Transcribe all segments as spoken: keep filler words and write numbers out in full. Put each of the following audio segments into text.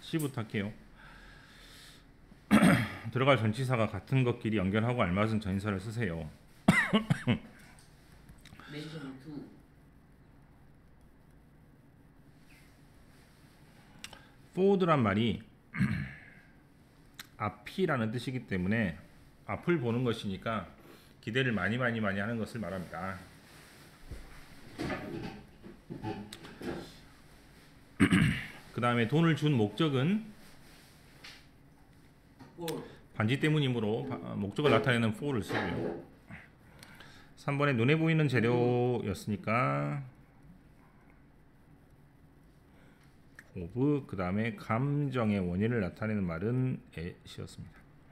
C부터 할게요. 들어갈 전치사가 같은 것끼리 연결하고 알맞은 전치사를 쓰세요. mention to. forward란 말이 앞이라는 뜻이기 때문에 앞을 보는 것이니까 기대를 많이 많이 많이 하는 것을 말합니다. 그 다음에 돈을 준 목적은 for. 반지 때문이므로 목적을 나타내는 for를 쓰고요. 삼 번에 눈에 보이는 재료였으니까 of, 그 다음에 감정의 원인을 나타내는 말은 at이었습니다.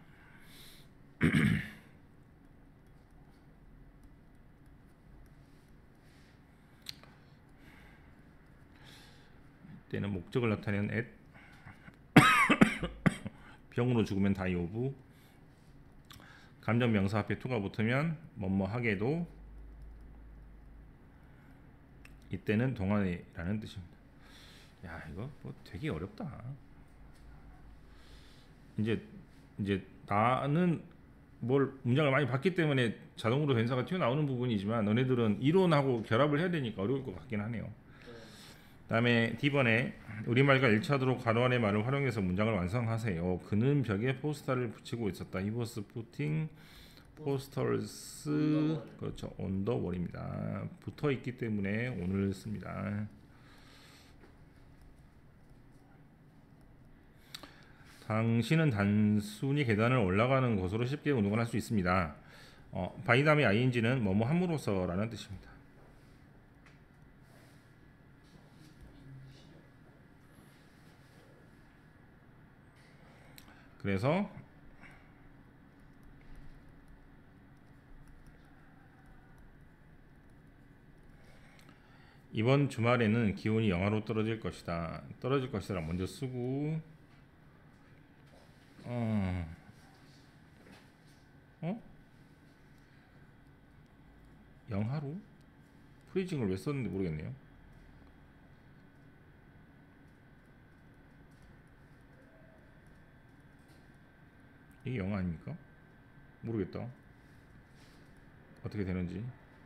이때는 목적을 나타내는 at, 병으로 죽으면 die of, 감정 명사 앞에 to가 붙으면 뭐뭐 하게도, 이때는 동안이라는 뜻입니다. 야, 이거 뭐 되게 어렵다. 이제 이제 나는 뭘 문장을 많이 봤기 때문에 자동으로 densa가 튀어나오는 부분이지만 너네들은 이론하고 결합을 해야 되니까 어려울 것 같긴 하네요. 다음에 D번에 우리말과 일치하도록 괄호 안의 말을 활용해서 문장을 완성하세요. 그는 벽에 포스터를 붙이고 있었다. He was putting posters, 그렇죠, on the wall입니다. 붙어 있기 때문에 on을 씁니다. 당신은 단순히 계단을 올라가는 것으로 쉽게 운동을 할 수 있습니다. 어, by 다음에 ing는 뭐뭐 함으로써 라는 뜻입니다. 그래서 이번 주말에는 기온이 영하로 떨어질 것이다. 떨어질 것이다 먼저 쓰고, 어, 어? 영하로? 프리징을 왜 썼는지 모르겠네요. 이게 영하 아닙니까? 모르겠다. 어떻게 되는지.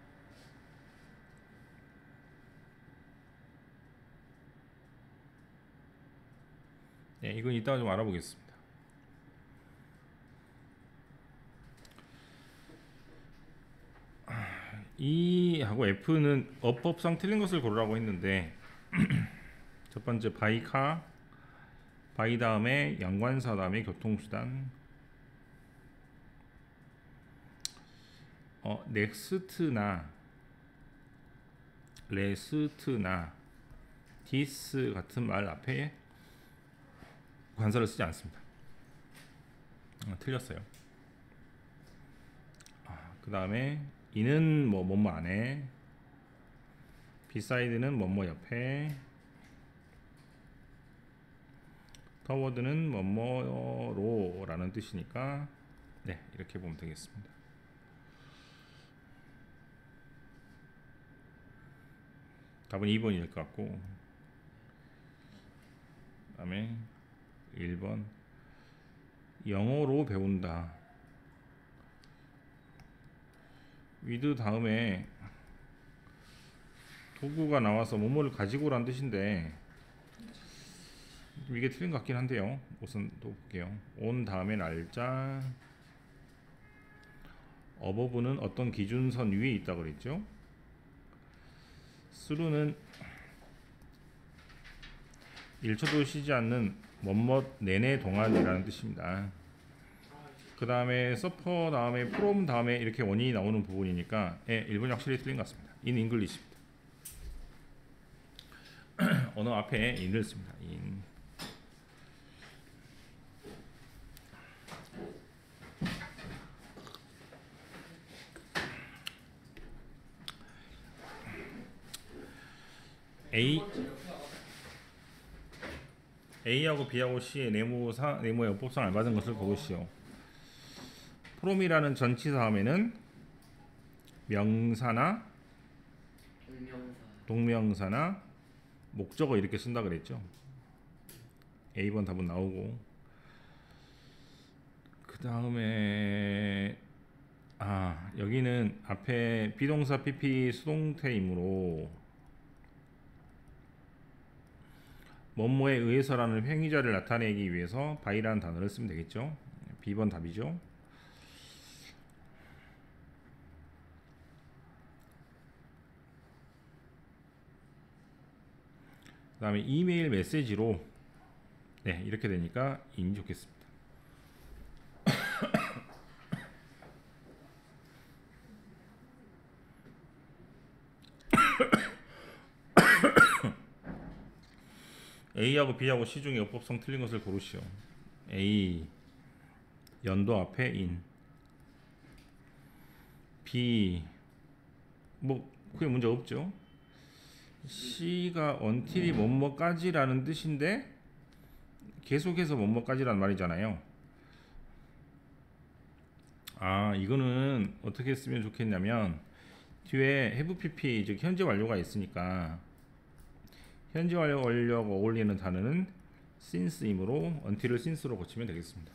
네, 이건 이따가 좀 알아보겠습니다. E하고 F는 어법상 틀린 것을 고르라고 했는데 첫 번째 by car, by 다음에 연관사 다음에 교통수단, 어, 넥스트나 레스트나 디스 같은 말 앞에 관사를 쓰지 않습니다. 어, 틀렸어요. 아, 그 다음에 이는 뭐 뭐뭐 안에, 비사이드는 뭐뭐 옆에, 터워드는 뭐뭐로 라는 뜻이니까 네, 이렇게 보면 되겠습니다. 답은 이 번일 것 같고, 그 다음에 일 번 영어로 배운다. with 다음에 도구가 나와서 뭐뭐를 가지고 라는 뜻인데 이게 틀린 것 같긴 한데요. 우선 또 볼게요. on 다음에 날짜, 어버브는 어떤 기준선 위에 있다 그랬죠. through는 일 초도 쉬지 않는 뭐뭐 내내 동안이라는 뜻입니다. 그 다음에 suffer 다음에 from 다음에 이렇게 원인이 나오는 부분이니까 예, 일 번이 확실히 틀린 것 같습니다. in English입니다. 언어 앞에 in을 씁니다. in. A A하고 B하고 C의 네모사, 네모의 어법상 알맞은 것을 고르시오. from이라는 전치사 다음에는 명사나 동명사. 동명사나 목적어 이렇게 쓴다 그랬죠. A번 답은 나오고, 그 다음에 아 여기는 앞에 비동사 pp 수동태이므로 뭐뭐에 의해서라는 행위자를 나타내기 위해서 by라는 단어를 쓰면 되겠죠. B번 답이죠. 그 다음에 이메일 메시지로 네 이렇게 되니까 인이 좋겠습니다. A하고 B하고 C 중에 어법성 틀린 것을 고르시오. A 연도 앞에 in, B 뭐 그게 문제 없죠. C가 until이 뭐뭐까지라는 뜻인데 계속해서 뭐뭐까지라는 말이잖아요. 아 이거는 어떻게 쓰면 좋겠냐면 뒤에 have pp 즉 현재 완료가 있으니까 현재 완료가 어울리는 단어는 since이므로 until을 since로 고치면 되겠습니다.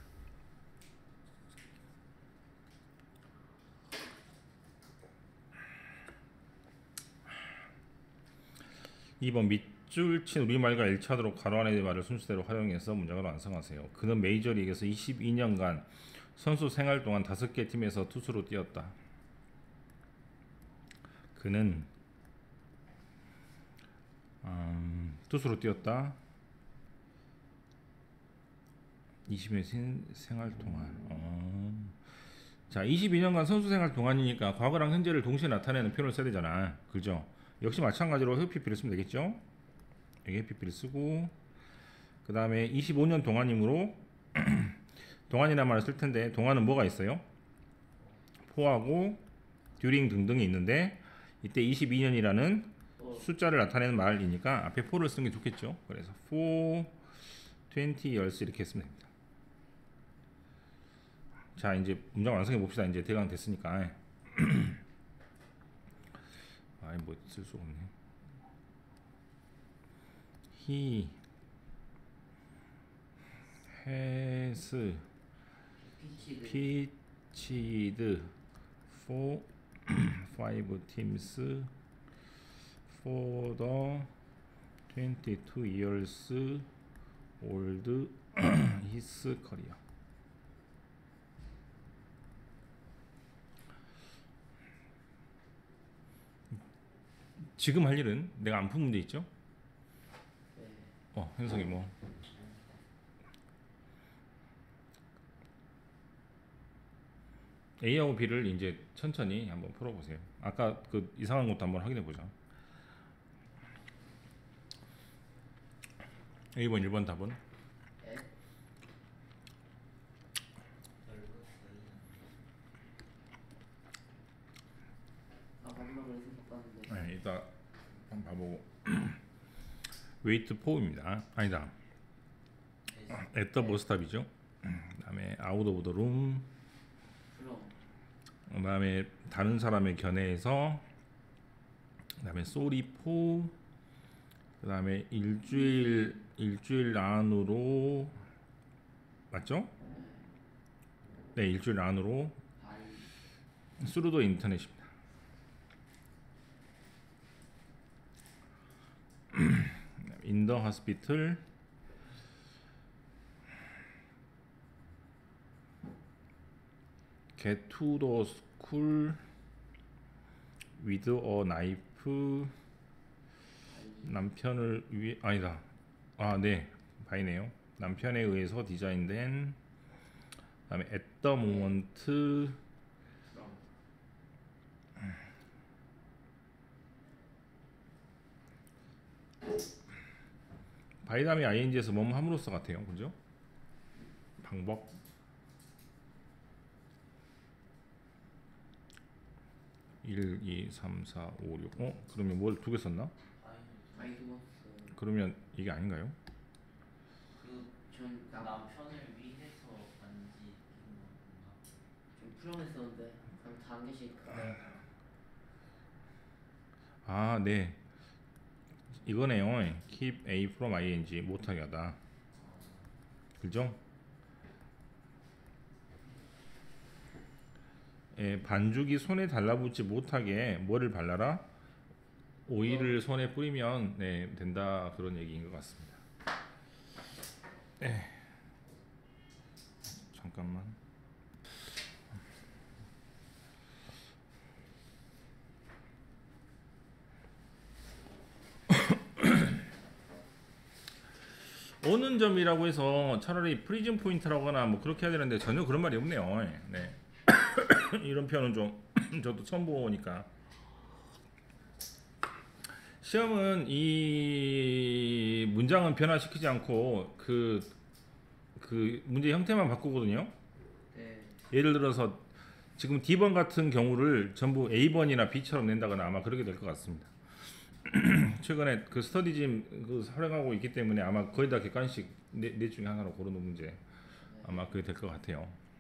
이 번 밑줄 친 우리말과 일치하도록 가로 안의 말을 순서대로 활용해서 문장을 완성하세요. 그는 메이저리그에서 이십이 년간 선수 생활 동안 다섯 개 팀에서 투수로 뛰었다. 그는 음, 투수로 뛰었다. 이십 년 생활 동안. 어. 자, 이십이 년간 선수 생활 동안이니까 과거랑 현재를 동시에 나타내는 표현을 써야 되잖아. 그죠? 역시 마찬가지로 해피피를 쓰면 되겠죠? 여기 해피피를 쓰고, 그 다음에 이십오 년 동안이므로 동안이라는 말을 쓸 텐데, 동안은 뭐가 있어요? 포하고 during 등등이 있는데, 이때 이십이 년이라는 숫자를 나타내는 말이니까 앞에 포를 쓰는 게 좋겠죠? 그래서 for twenty years 이렇게 했으면 됩니다. 자, 이제 문장 완성해 봅시다. 이제 대강 됐으니까. 아이 뭐 쓸 수가 없네. He has pitched for five teams for the twenty-two years old his career. 지금 할 일은 내가 안 푼 문제 있죠? 네. 어, 현석이 뭐 A하고 B를 이제 천천히 한번 풀어보세요. 아까 그 이상한 것도 한번 확인해 보자. 일 번, 일 번 답은? 네. 아 마지막으로 생각봤는데. 네, 이따 한번 봐보고. 웨이트 포입니다. 아니다. at the bus stop이죠. 그 다음에 out of the room. 그럼 그 다음에 다른 사람의 견해에서, 그 다음에 sorry for, 그 다음에 일주일 일주일 안으로 맞죠? 네, 일주일 안으로 바이 through the internet입니다. in the hospital, get to the school with a knife. 남편을 위해 아니다. 아, 네. 바이네요. 남편에 의해서 디자인된. 그다음에 at the moment. 그럼 바이 다음에 ing에서 뭐뭐 함으로써 같아요. 그죠? 방법. 일, 이, 삼, 사, 오, 육. 어? 그러면 뭘 두 개 썼나? 바이 두었어. 그러면 이게 아닌가요? 그전 남편을 위해서 만지는 건가? 좀 풀어냈었는데 그럼 다 한 개씩. 네. 아, 네. 이거네요. keep A from ing 못하게 하다. 그죠? 예, 반죽이 손에 달라붙지 못하게 뭐를 발라라? 오일을 손에 뿌리면 네, 된다 그런 얘기인 것 같습니다. 예. 잠깐만. 오는 점이라고 해서 차라리 프리즘 포인트라거나 뭐 그렇게 해야 되는데 전혀 그런 말이 없네요. 예, 네. 이런 표현은 좀 저도 처음 보니까. 시험은 이 문장은 변화시키지 않고 그, 그 문제 형태만 바꾸거든요. 네. 예를 들어서 지금 D번 같은 경우를 전부 A번이나 B처럼 낸다거나 아마 그렇게 될 것 같습니다. 최근에 그 스터디짐 그 활용하고 있기 때문에 아마 거의 다 객관식 네, 네 중에 하나로 고르는 문제 아마 그게 될 것 같아요.